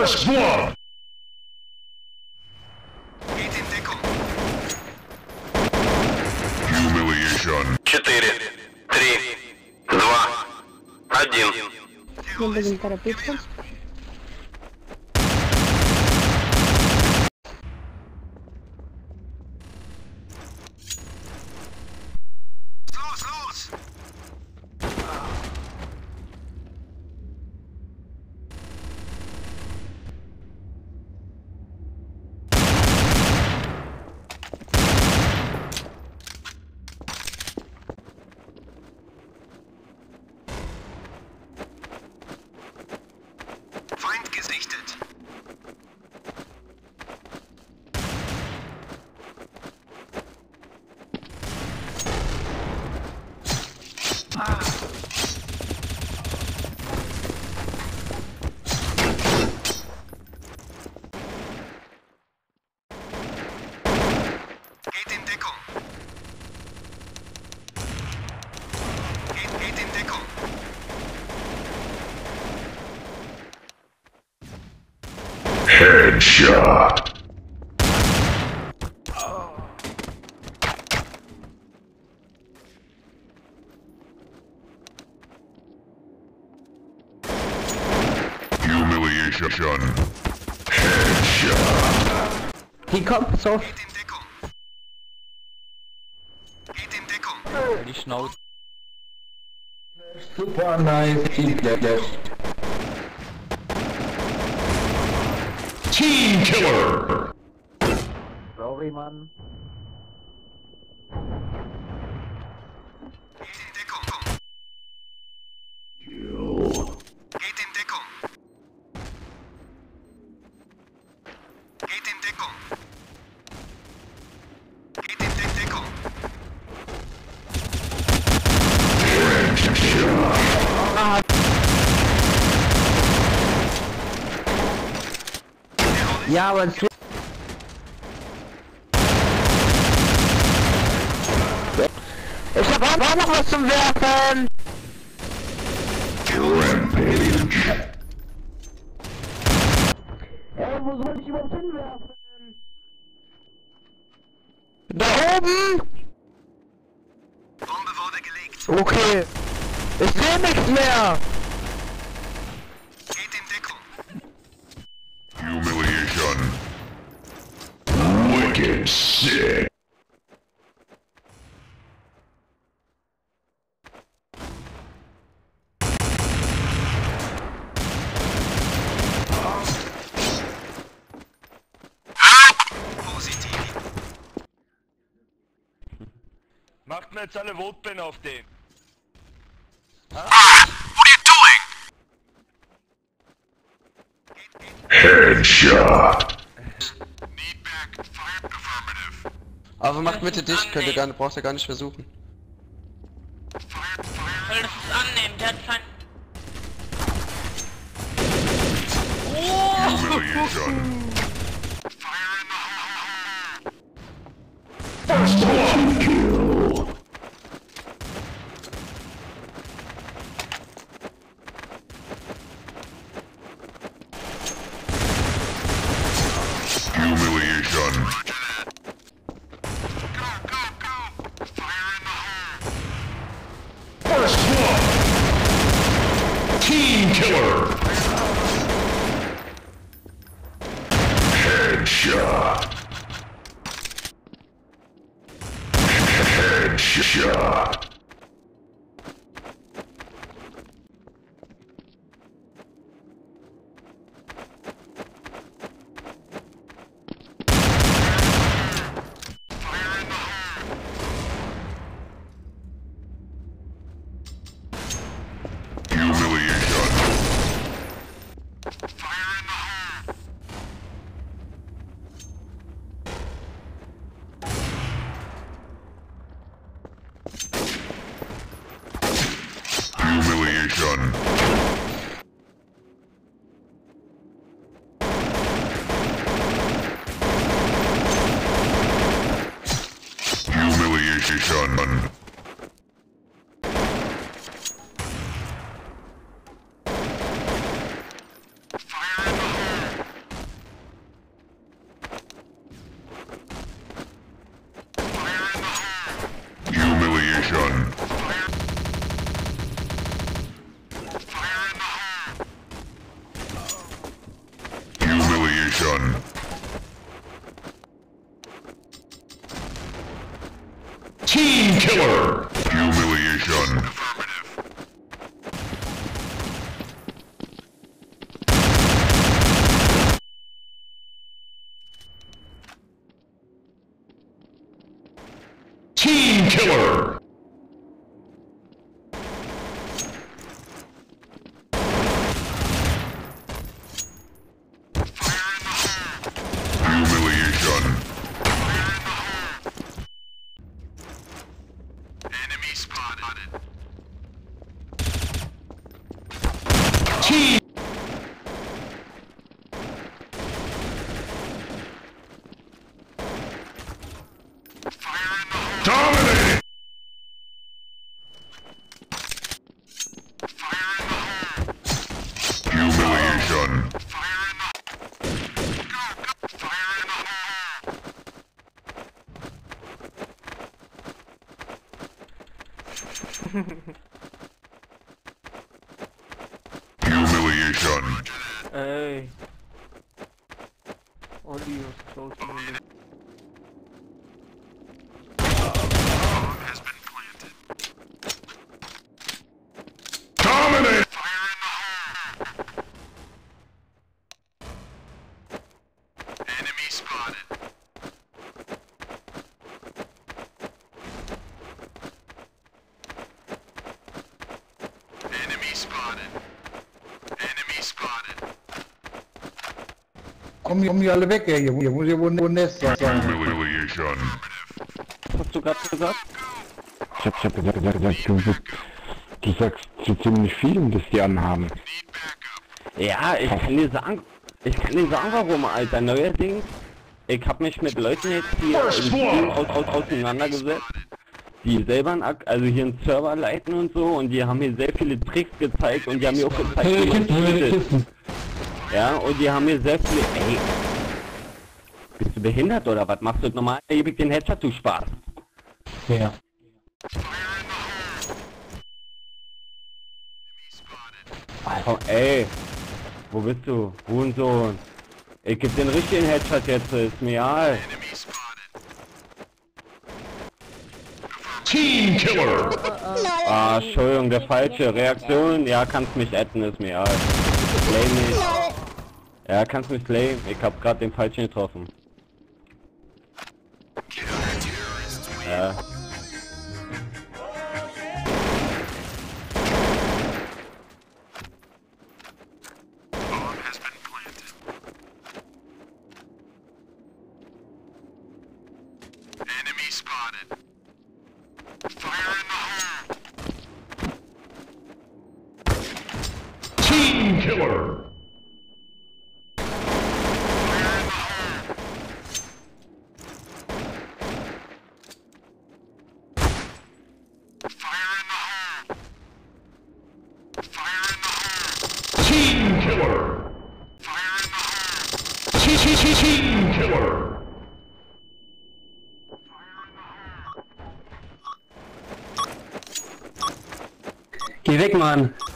First blood! Geht in Deckung. Humiliation. 4, 3, 2, 1. Не будем торопиться. Los, los! Feind gesichtet. Geht in Deckung. Geht in Deckung. Headshot. Humiliation. Headshot. Die kommt so. Geht in Deckung. Geht in Deckung. Die Schnauze. Super nice, Team Flash. Team killer. Sorry, Mann. Geht in Deckung. Kill. Geht in Deckung. Geht in Deckung. Geht in Deckung. Ja, aber es Ich hab auch noch was zum Werfen! Rampage. Ey, wo soll ich überhaupt hinwerfen? Da oben! Bombe wurde gelegt. Okay. Ich seh nichts mehr! Geht in Deckung. Humiliation. Wicked sick. Positiv. Macht mir jetzt alle Votben auf den. Headshot. Aber macht Mitte dicht, braucht ihr gar nicht versuchen. Soll das es annehmen, der hat fein. Humiliation. First blood kill. Humiliation. First blood. Team killer. Headshot. Headshot. Humiliation. Humiliation. Humiliation. Fire in the hole! Humiliation. Team killer. Humiliation. Team killer. Humiliation. Enemy spotted. Team. Dominating. Humiliation. Humiliation. Ey. Olli, was ist los mit dem? Dominate. Enemy spotted. Enemy spotted. Enemy spotted. Kommen die alle weg, ey. Hier muss ja wohl ein Nest sein. Humiliation. Was hast du gerade gesagt? Ich hab gesagt, du sagst so ziemlich viel, das die anhaben. Ja, ich kann dir sagen, warum, Alter. Neuerdings, ich hab mich mit Leuten jetzt hier im Team auseinandergesetzt, die selber also hier einen Server leiten und so, und die haben mir sehr viele Tricks gezeigt und die haben mir auch gezeigt, wie man cheatet. Ja, und die haben mir sehr viele, ey, bist du behindert oder was? Machst du normal ewig den Headshot, du Spaß? Ja. Komm, ey, wo bist du? Hurensohn. Ich geb den richtigen Headshot jetzt, ist mir egal. Team killer. Ah, Entschuldigung, der falsche. Reaktion, ja, kannst mich adden, ist mir egal. Claim mich. Ja, kannst mich claimen. Ich hab grad den falschen getroffen. Ja. Enemy spotted. Fire in the hole. Team killer. Fire in the hole. Fire in the hole. Team killer. Fire in the hole. Team killer. Geh weg, Mann.